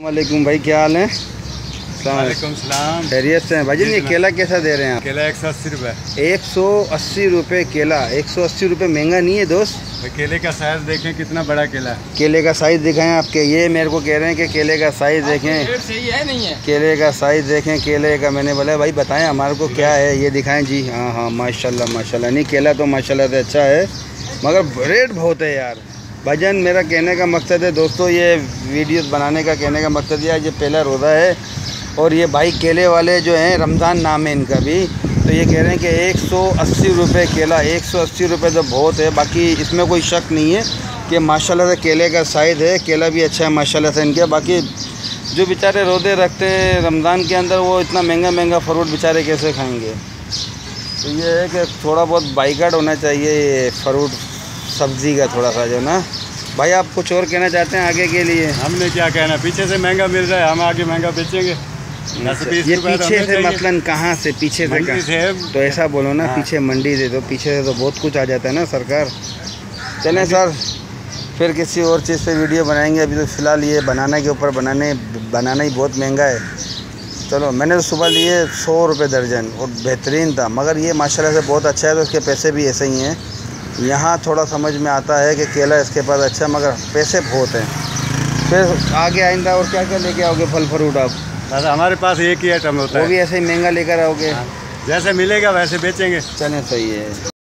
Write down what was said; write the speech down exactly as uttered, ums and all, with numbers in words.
वालेकुम भाई, क्या हाल है? वालेकुम सलाम। खैरियत से हैं भाईजान? ये केला कैसा दे रहे हैं आप? केला एक सौ अस्सी रुपये। एक सौ अस्सी रुपये केला। एक सौ अस्सी रुपये महंगा नहीं है दोस्त? भाई केले का साइज देखें कितना बड़ा केला है। केले का साइज़ दिखाएं आपके। ये मेरे को कह रहे हैं कि केले का साइज़ देखें। सही है नहीं है? केले का साइज़ देखें केले का। मैंने बोला भाई बताएं हमारे को क्या है, ये दिखाएं जी। हाँ हाँ माशाल्लाह माशाल्लाह। नहीं केला तो माशाल्लाह से अच्छा है, मगर रेट बहुत है यार। भाईजान मेरा कहने का मकसद है दोस्तों, ये वीडियोस बनाने का कहने का मकसद यह है, ये पहला रोज़ा है और ये भाई केले वाले जो हैं, रमज़ान नाम है इनका भी, तो ये कह रहे हैं कि एक सौ अस्सी रुपये केला। एक सौ अस्सी रुपये तो बहुत है, बाकी इसमें कोई शक नहीं है कि माशाल्लाह से केले का साइज़ है, केला भी अच्छा है माशाल्लाह से इनके। बाकी जो बेचारे रोज़े रखते हैं रमज़ान के अंदर, वो इतना महंगा महंगा फ्रूट बेचारे कैसे खाएँगे? तो ये है कि थोड़ा बहुत बाइकाट होना चाहिए ये फ्रूट सब्ज़ी का थोड़ा सा जो ना। भाई आप कुछ और कहना चाहते हैं आगे के लिए? हमने क्या कहना, पीछे से महंगा मिल रहा है, हम आगे महंगा बेचेंगे। ये पीछे से मतलब कहाँ से? पीछे से कहाँ से? तो ऐसा बोलो ना, पीछे मंडी से, तो पीछे से तो बहुत कुछ आ जाता है ना सरकार। चलें सर, फिर किसी और चीज़ पे वीडियो बनाएंगे। अभी तो फ़िलहाल ये बनाने के ऊपर बनाने बनाना ही बहुत महंगा है। चलो, मैंने तो सुबह लिए सौ रुपये दर्जन और बेहतरीन था, मगर ये माशाल्लाह से बहुत अच्छा है, तो इसके पैसे भी ऐसे ही हैं। यहाँ थोड़ा समझ में आता है कि केला इसके पास अच्छा, मगर पैसे बहुत हैं। फिर आगे आइंदा और क्या क्या लेके आओगे फल फ्रूट आप? बस हमारे पास एक ही आइटम होता है, वो भी ऐसे ही महंगा लेकर आओगे? जैसे मिलेगा वैसे बेचेंगे। चलें, सही है।